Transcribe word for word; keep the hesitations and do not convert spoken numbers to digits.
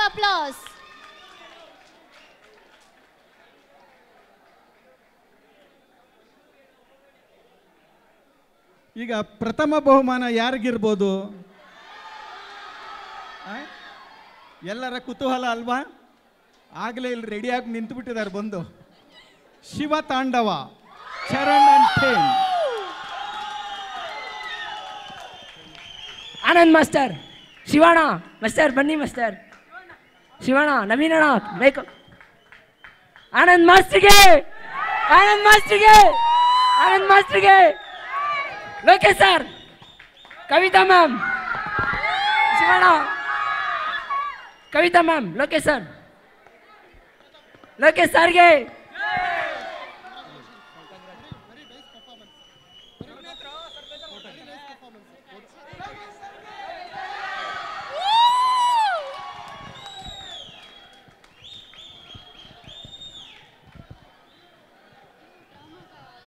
applause. ಈಗ ಪ್ರಥಮ ಬಹುಮಾನ ಯಾರಿಗಿರ್ಬೋದು? ಎಲ್ಲರ ಕುತೂಹಲ ಅಲ್ವಾ? ಆಗಲೇ ಇಲ್ಲಿ ರೆಡಿಯಾಗಿ ನಿಂತು ಬಿಟ್ಟಿದ್ದಾರೆ ಬಂದು. ಶಿವ ತಾಂಡವ ಚರಣ್ ಅಂಡ್ ಟೇನ್. ಆನಂದ್ ಮಾಸ್ಟರ್, ಶಿವಣ್ಣ ಮಾಸ್ಟರ್ ಬನ್ನಿ ಮಾಸ್ಟರ್. ಶಿವಣ್ಣ, ನವೀನಣ್ಣ ಬೇಕು. ಆನಂದ್ ಮಾಸ್ಟರ್ಗೆ, ಆನಂದ್ ಮಾಸ್ಟರ್ಗೆ, ಆನಂದ್ ಮಾಸ್ಟರ್ಗೆ. Lokesh sir, Kavitha ma'am, Shivanna, Kavitha ma'am, Lokesh sir, Lokesh ಸರ್ಗೆ.